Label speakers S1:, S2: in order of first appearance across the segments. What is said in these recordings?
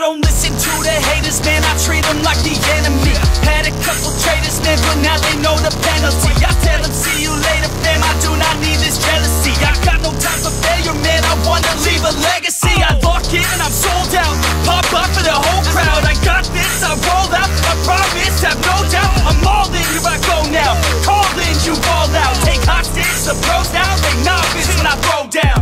S1: don't listen to the haters, man, I treat them like the enemy. Had a couple traitors, man, but now they know the penalty. I tell them, see you later, fam, I do not need this jealousy. I got no time for failure, man, I wanna leave a legacy. I lock in and I'm sold out, pop up for the whole crowd. I got this, I roll out, I promise, have no doubt. I'm all in, here I go now, call in, you all out. Take hostage, the pros now, they novice when I throw down.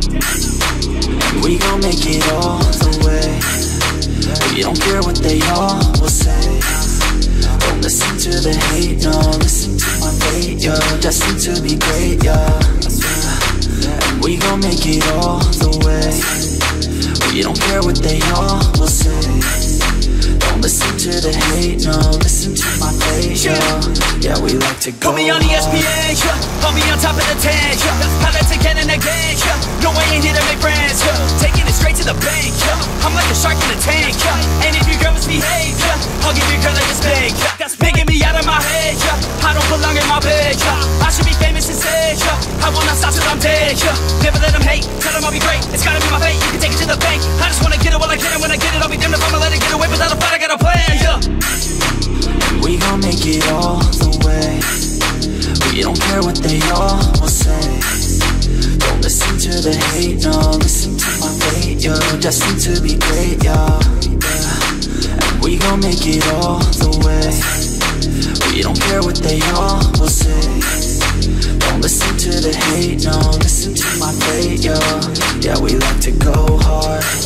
S2: We gon' make it all the way. We don't care what they all will say. Don't listen to the hate, no, listen to my fate, yo. Destined to be great, yeah. And we gon' make it all the way. We don't care what they all will say. Don't listen to the hate, no, listen to my fate, yo. Yeah, we like to go.
S1: Put me on ESPN, yeah. Put me on top of the 10, yeah. Pilots again and again, yeah. No, I ain't here to make friends, yeah. Taking it straight to the bank, yeah. I'm like a shark in a tank, yeah. And if your girl misbehave, yeah, I'll give your girl like a spank, yeah. That's making me out of my head, yeah. I don't belong in my bed, yeah. I should be famous instead, yeah. I will not stop till I'm dead, yeah. Never let them hate, tell them I'll be great. It's gotta be my fate, you can take it to the bank. I just wanna get it while I get it. When I get it, I'll be damned if I'ma let it get away without a fight. I got a plan, yeah.
S2: We gon' make it all the way. We don't care what they all will say. Don't listen to the hate, no, listen to my fate, yo. Destined to be great, yeah. And we gon' make it all the way. We don't care what they all will say. Don't listen to the hate, no, listen to my fate, yo. Yeah, we like to go hard.